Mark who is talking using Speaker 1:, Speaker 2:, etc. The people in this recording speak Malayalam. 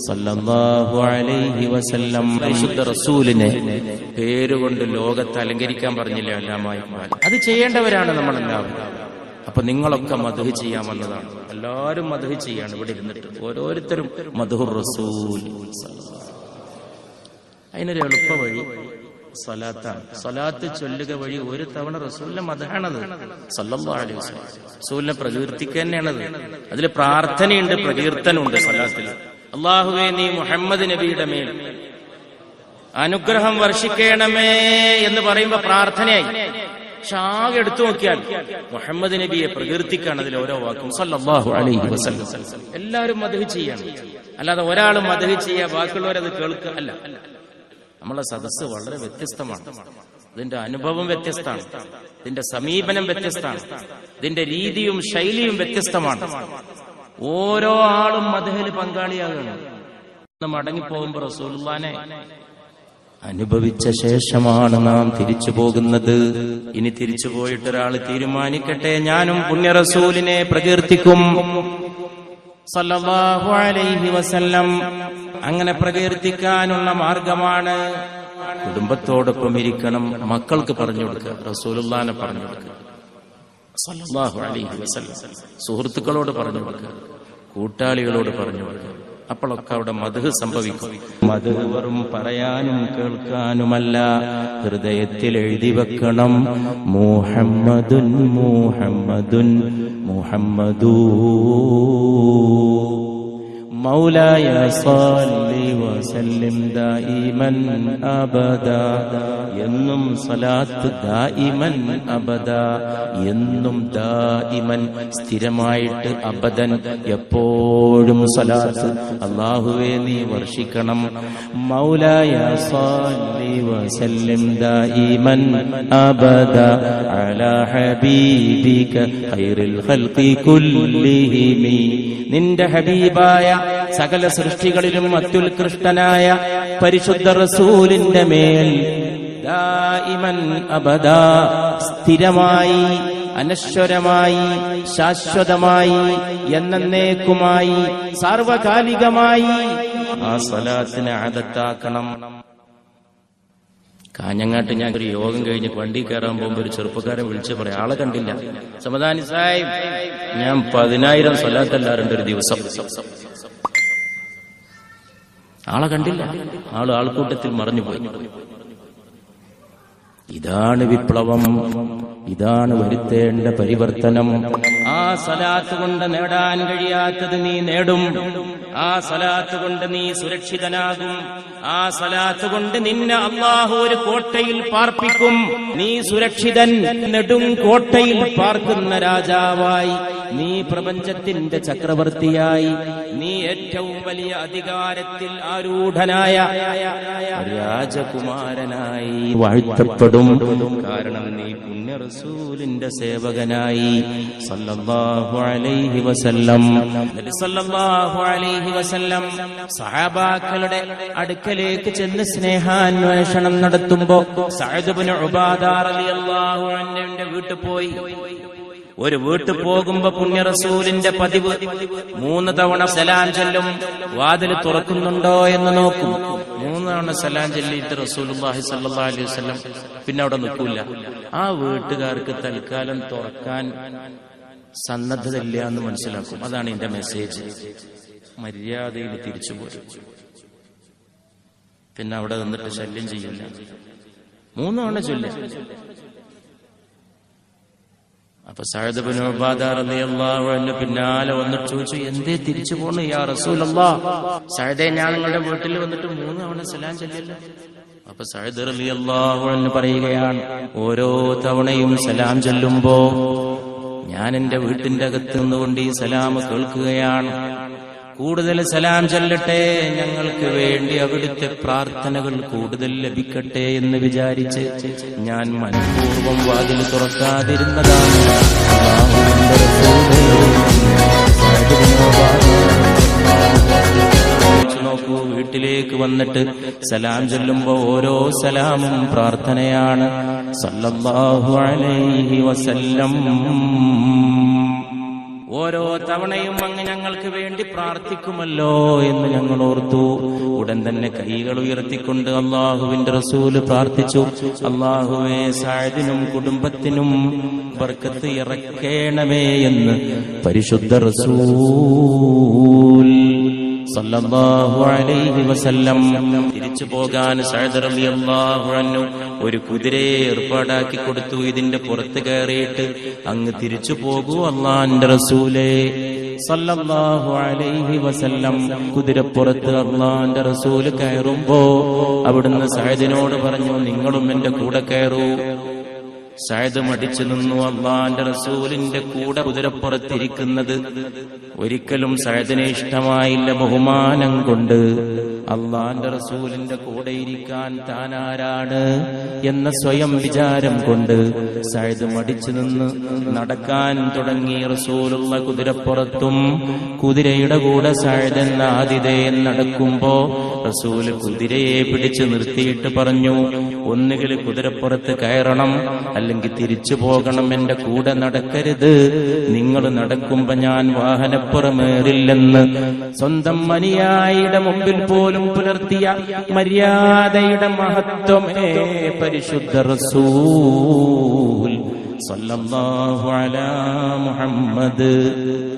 Speaker 1: സല്ലല്ലാഹു അലൈഹി വസല്ലം. പരിശുദ്ധ റസൂലിനെ പേരുകൊണ്ട് ലോകത്ത് അലങ്കരിക്കാൻ പറഞ്ഞില്ല അല്ലാമായി. അത് ചെയ്യേണ്ടവരാണ് നമ്മളെല്ലാവരും. അപ്പൊ നിങ്ങളൊക്കെ മദ്ഹ് ചെയ്യാൻ വന്നതാണ്. എല്ലാവരും മദ്ഹ് ചെയ്യാണ് ഇവിടെ ഇരുന്നിട്ട്. ഓരോരുത്തരും മദ്ഹുർ റസൂൽ. അതിനൊരു എളുപ്പ വഴി സ്വലാത്താണ്. സ്വലാത്ത് ചൊല്ലുക വഴി ഒരു തവണ റസൂലിന്റെ മദ്ഹാണത്. സല്ലല്ലാഹു അലൈഹി വസല്ലം റസൂലിനെ പ്രകീർത്തിക്കുക തന്നെയാണത്. അതിൽ പ്രാർത്ഥനയുണ്ട്, പ്രകീർത്തനമുണ്ട് സ്വലാത്തിൽ. അല്ലാഹുവേ, നീ മുഹമ്മദ് നബിയുടെ മേൽ അനുഗ്രഹം വർഷിക്കണമേ എന്ന് പറയുമ്പോ പ്രാർത്ഥനയായി. പക്ഷെ ആകെ എടുത്തു നോക്കിയാൽ മുഹമ്മദ് നബിയെ പ്രകീർത്തിക്കാണ് അതിൽ ഓരോ വാക്കും. സല്ലല്ലാഹു അലൈഹി വസല്ലം. എല്ലാവരും മദ്ഹ് ചെയ്യാണ്. അല്ലാതെ ഒരാളും മദ്ഹ് ചെയ്യുക ബാക്കിയുള്ളവരത് കേൾക്കുക അല്ല. നമ്മളെ സദസ്സ് വളരെ വ്യത്യസ്തമാണ്. ഇതിന്റെ അനുഭവം വ്യത്യസ്തമാണ്. ഇതിന്റെ സമീപനം വ്യത്യസ്തമാണ്. ഇതിന്റെ രീതിയും ശൈലിയും വ്യത്യസ്തമാണ്. ഓരോ ആളും മദ്ഹിൽ പങ്കാളിയാകണം. മടങ്ങിപ്പോകുമ്പോ റസൂലുള്ളാഹിനെ അനുഭവിച്ച ശേഷമാണ് നാം തിരിച്ചു പോകുന്നത്. ഇനി തിരിച്ചു പോയിട്ടൊരാൾ തീരുമാനിക്കട്ടെ, ഞാനും പുണ്യ റസൂലിനെ പ്രകീർത്തിക്കും സല്ലല്ലാഹു അലൈഹി വസല്ലം. അങ്ങനെ പ്രകീർത്തിക്കാനുള്ള മാർഗമാണ് കുടുംബത്തോടൊപ്പം ഇരിക്കണം, മക്കൾക്ക് പറഞ്ഞു കൊടുക്കുക, റസൂലുള്ളാഹിനെ പറഞ്ഞു കൊടുക്കുക സല്ലല്ലാഹു അലൈഹി വസല്ലം, സുഹൃത്തുക്കളോട് പറഞ്ഞു കൊടുക്കുക, കൂട്ടാളികളോട് പറഞ്ഞു കൊടുക്കുക. അപ്പോഴൊക്കെ അവിടെ മദ്ഹ് സംഭവിക്കും. മദ്ഹ് വെറും പറയാനും കേൾക്കാനുമല്ല, ഹൃദയത്തിൽ എഴുതി വെക്കണം. മുഹമ്മദുൻ മുഹമ്മദുൻ മുഹമ്മദൂ മൗലായ സ്വല്ലി വസല്ലിം ദായിമൻ അബദാ. എന്നും സലാത്ത് ദായിമൻ അബദാ, എന്നും ദായിമൻ സ്ഥിരമായിട്ട്, അബദൻ എപ്പോഴും സലാത്ത് അല്ലാഹുവേ നീ വർഷിക്കണം. മൗലായ സ്വല്ലി വസല്ലിം ദായിമൻ അബദാ അലാ ഹബീബിക ഖൈറിൽ ഖൽഖി കുല്ലിഹിം. നിന്റെ ഹബീബായ സകല സൃഷ്ടികളിലും അത്യുത്കൃഷ്ടനായ പരിശുദ്ധ റസൂലിന്റെ മേൽ ദായിമൻ അബദാ, സ്ഥിരമായി, അനശ്വരമായി, ശാശ്വതമായി, എന്നേക്കുമായി, സാർവകാലികമായി ആ സ്വലാത്തിനെ ആദത്താക്കണം. കാഞ്ഞങ്ങാട്ട് ഞാൻ ഒരു യോഗം കഴിഞ്ഞ് വണ്ടി കയറാൻ പോകുമ്പോ ഒരു ചെറുപ്പക്കാരൻ വിളിച്ച് പറയാം, ആളെ കണ്ടില്ല. സമദാനി സാഹിബ്, ഞാൻ 10,000 സ്വലാത്തല്ലാറുണ്ട് ഒരു ദിവസം. ആളെ കണ്ടില്ല, ആൾക്കൂട്ടത്തിൽ മറഞ്ഞുപോയി. ഇതാണ് വിപ്ലവം, ഇതാണ് വരുത്തേണ്ട പരിവർത്തനം. ആ സലാത്ത് കൊണ്ട് നേടാൻ കഴിയാത്തത് നീ നേടും. ആ സലാത്ത് കൊണ്ട് നീ സുരക്ഷിതനാകും. ആ സലാത്ത് കൊണ്ട് നിന്നെ അല്ലാഹു ഒരു കോട്ടയിൽ പാർപ്പിക്കും. നീ സുരക്ഷിതൻ, നെടും കോട്ടയിൽ പാർക്കുന്ന രാജാവായി, നീ പ്രപഞ്ചത്തിന്റെ ചക്രവർത്തിയായി, നീ ഏറ്റവും വലിയ അധികാരത്തിൽ ആരൂഢനായ രാജകുമാരനായി വാഴ്ത്തപ്പെടും. കാരണം നീ പുണ്യ റസൂലിന്റെ സേവകനായി സല്ലല്ലാഹു അലൈഹി വസല്ലം. നബി സല്ലല്ലാഹു അലൈഹി വസല്ലം സഹാബാക്കളുടെ അടുക്കലേക്ക് ചെന്ന് സ്നേഹാന്വേഷണം നടത്തുമ്പോ സഅദ് ഇബ്നു ഉബാദ റളിയല്ലാഹു അൻഹുവിന്റെ വീട്ടിൽ പോയി. ഒരു വീട്ടിൽ പോകുമ്പോ പുണ്യ റസൂലിന്റെ പതിവ് 3 തവണ സലാം ചൊല്ലും. വാതിൽ തുറക്കുന്നുണ്ടോ എന്ന് നോക്കും. 3 തവണ സലാം ചൊല്ലിയിട്ട് റസൂലുള്ളാഹി സ്വല്ലല്ലാഹു അലൈഹി വസല്ലം പിന്നെ അവിടെ നിൽക്കൂല. ആ വീട്ടുകാർക്ക് തൽക്കാലം തുറക്കാൻ സന്നദ്ധതയില്ല എന്ന് മനസ്സിലാക്കും. അതാണ് എന്റെ മെസ്സേജ്. മര്യാദയിൽ തിരിച്ചുപോയി. പിന്നെ അവിടെ നിന്നിട്ട് ശല്യം ചെയ്യില്ല. 3 തവണ ചൊല്ലും. അപ്പൊ സഅദ് ഇബ്നു ഉബാദ റളിയല്ലാഹു അൻഹു പിന്നാലെ വന്നിട്ട് ചോദിച്ചു, എന്തേ തിരിച്ചു പോണു യാ റസൂലല്ലാഹ്? സഅദേ, ഞാൻ നിങ്ങളുടെ വീട്ടിൽ വന്നിട്ട് 3 തവണ സലാം ചൊല്ലിയല്ലോ. അപ്പൊ സഅദ് റളിയല്ലാഹു അൻഹു പറയുകയാണ്, ഓരോ തവണയും സലാം ചൊല്ലുമ്പോ ഞാൻ എന്റെ വീട്ടിന്റെ അകത്ത് നിന്നുകൊണ്ട് ഈ സലാം കേൾക്കുകയാണ്. കൂടുതൽ സലാം ചൊല്ലട്ടെ, ഞങ്ങൾക്ക് വേണ്ടി അവിടുത്തെ പ്രാർത്ഥനകൾ കൂടുതൽ ലഭിക്കട്ടെ എന്ന് വിചാരിച്ച് ഞാൻ മനഃപൂർവ്വം വാതിൽ തുറക്കാതിരുന്നതാണ്. നോക്കൂ, വീട്ടിലേക്ക് വന്നിട്ട് സലാം ചൊല്ലുമ്പോ ഓരോ സലാമും പ്രാർത്ഥനയാണ്. സല്ലല്ലാഹു അലൈഹി വസല്ലം. ഓരോ തവണയും അങ്ങ് ഞങ്ങൾക്ക് വേണ്ടി പ്രാർത്ഥിക്കുമല്ലോ എന്ന് ഞങ്ങൾ ഓർത്തു. ഉടൻ തന്നെ കൈകൾ ഉയർത്തിക്കൊണ്ട് അള്ളാഹുവിന്റെ റസൂല് പ്രാർത്ഥിച്ചു, അള്ളാഹുവേ സഅദിനും കുടുംബത്തിനും ബർക്കത്ത് ഇറക്കേണമേ എന്ന് പരിശുദ്ധ റസൂൽ സല്ലല്ലാഹു അലൈഹി വസല്ലം. തിരിച്ചു പോകാൻ സഅദ് റളിയല്ലാഹു അൻഹു ഒരു കുതിരയെ ഏർപ്പാടാക്കി കൊടുത്തു. ഇതിന്റെ പുറത്ത് കയറിയിട്ട് അങ്ങ് തിരിച്ചു പോകൂ അല്ലാഹുവിന്റെ റസൂലേ സല്ലല്ലാഹു അലൈഹി വസല്ലം. കുതിരപ്പുറത്ത് അല്ലാഹുവിന്റെ റസൂല് കയറുമ്പോ അവിടുന്ന് സഅദിനോട് പറഞ്ഞു, നിങ്ങളും എന്റെ കൂടെ കയറൂ. സഅദ് മടിച്ചു നിന്നു. അല്ലാഹുവിന്റെ റസൂലിന്റെ കൂടെ കുതിരപ്പുറത്തിരിക്കുന്നത് ഒരിക്കലും സഅദിനെ ഇഷ്ടമായില്ല. ബഹുമാനം കൊണ്ട് അല്ലാഹുവിന്റെ റസൂലിന്റെ കൂടെ ഇരിക്കാൻ താനാരാണ് എന്ന സ്വയം വിചാരം കൊണ്ട് സഅദ് മടിച്ചു നിന്ന് നടക്കാൻ തുടങ്ങി. റസൂലുള്ള കുതിരപ്പുറത്തും കുതിരയുടെ കൂടെ സഅദ് എന്ന ആതിഥേയൻ നടക്കുമ്പോ റസൂല് കുതിരയെ പിടിച്ചു നിർത്തിയിട്ട് പറഞ്ഞു, ഒന്നുകിൽ കുതിരപ്പുറത്ത് കയറണം, അല്ലെങ്കിൽ തിരിച്ചു പോകണം. എന്റെ കൂടെ നടക്കരുത്. നിങ്ങൾ നടക്കുമ്പോ ഞാൻ വാഹനപ്പുറമേറില്ലെന്ന് സ്വന്തം അനുയായിയുടെ മുമ്പിൽ പോലും പുലർത്തിയ മര്യാദയുടെ മഹത്വമേ പരിശുദ്ധ റസൂൽ സല്ലല്ലാഹു അലാ മുഹമ്മദ്